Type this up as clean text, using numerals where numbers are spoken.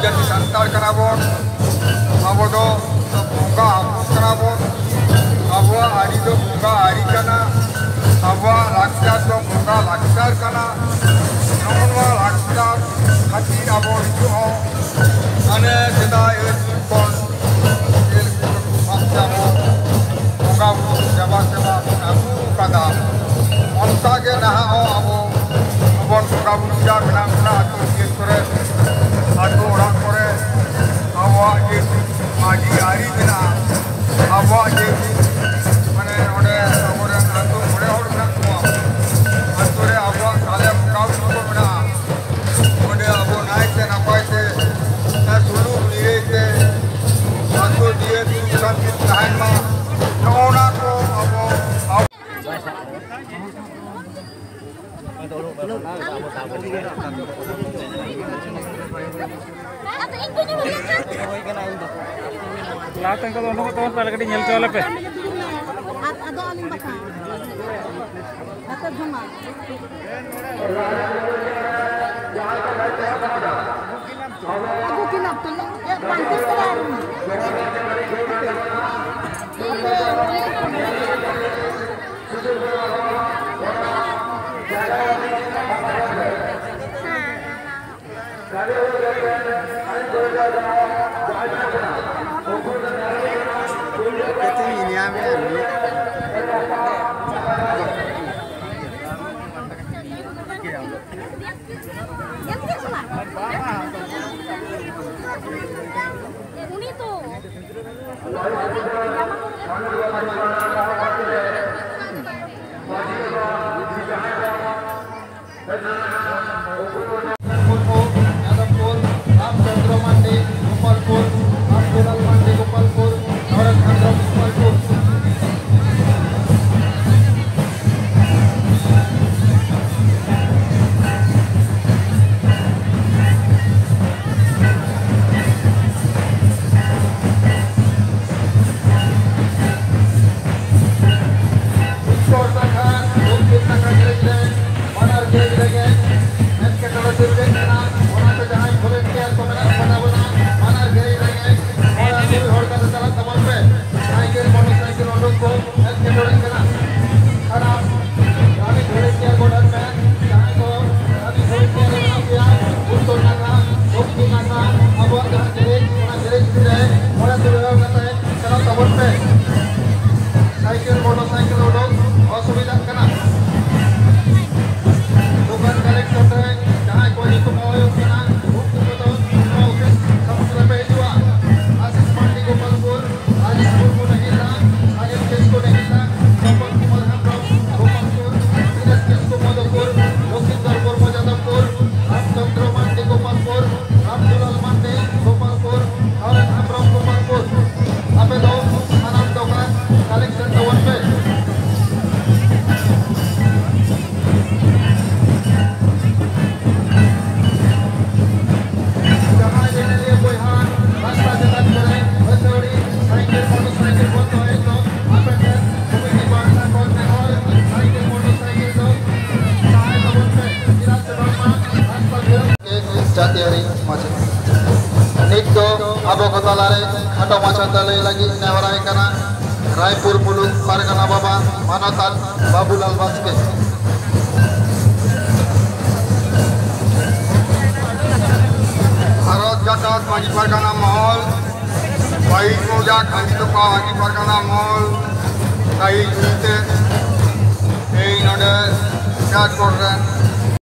जाति संतार कना बोन आबो दो बोंगा कना बोन आबो आरी दो बोंगा आरी कना आबो लाक्सार दो बोंगा लाक्सार कना नोनवा लाक्सार खातिर आबो हिजु हो माने सेदाय कोन एल को बोंगा जबा सेवा आगु कदा onta ge naha ho abo abon boga buja menang na atu ge kore atu ora kore awa ge maji ari bina awa ge mane ode ore atu ore hor na ko atu re awa kale boga ko bina ode abo nai te na pai te na sulu ni te atu die tu santi tahan ma nona ko abo Lahat ang kalunok ito talaga din yung cholap eh. At ado aling baka. At aduma. Aku kinap tulong. Ya, pantis terlalu. Abo kotalare khato macha tale lagi newarai kana Raipur Muluk Pargana Baba Manatan Babulal Baske Harot Jakat Maji Pargana Mahal Baik Moja Khandi Toka Maji Pargana Mahal Kai Jute Ei Node Jat Korren